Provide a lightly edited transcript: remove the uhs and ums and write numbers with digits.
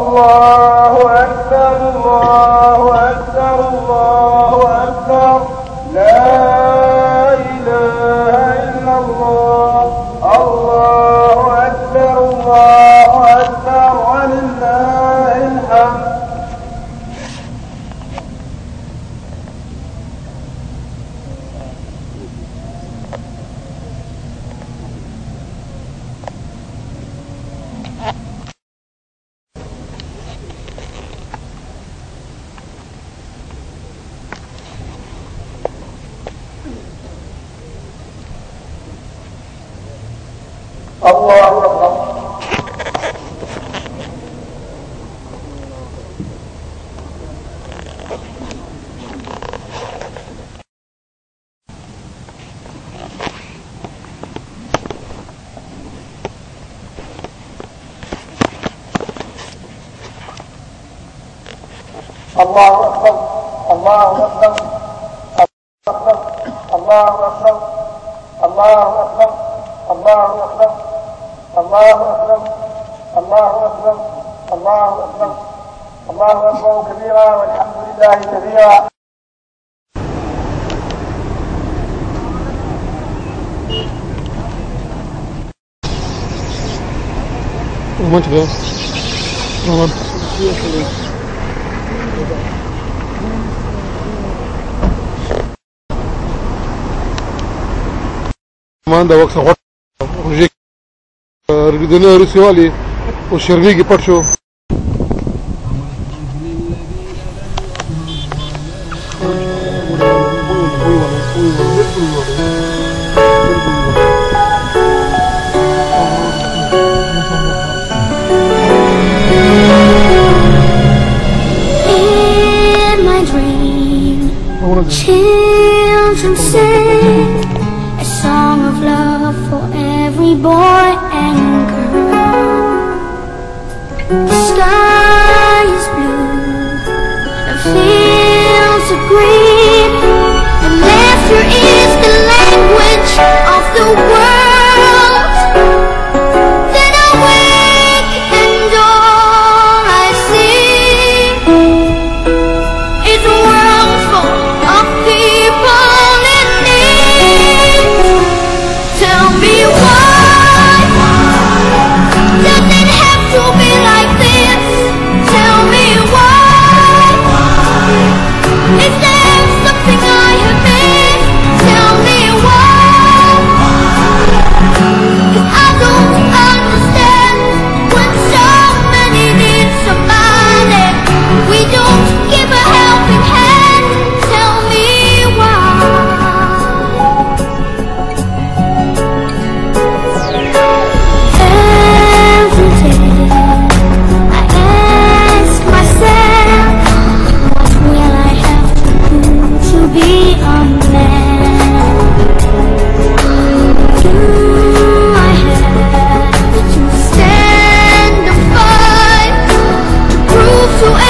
الله أكبر الله أكبر الله أكبر لا إله إلا الله الله أكبر الله أكبر ولله الحمد. الله أكبر. الله أكبر الله أكبر الله أكبر الله أكبر الله أكبر الله أكبر الله أكبر الله أكبر الله أكبر كبيرا والحمد لله كثيرا. Muito bem. Manda وقت غوړ روجي ردونه رسوالي او شرمېږي پټ شو. In my dream, children sing a song of love for every boy and girl. The sky is blue, the fields are green, and laughter is the language of the world. Then I wake and all I see is a world full of people in need. Tell me why does it have to be like this? Tell me why. Is there something I have missed? Tell me why. 'Cause I don't understand when so many need somebody. We don't give a helping hand. Tell me why. Every day I ask myself, what will I have to do to be a man? Do I have to stand and fight to prove to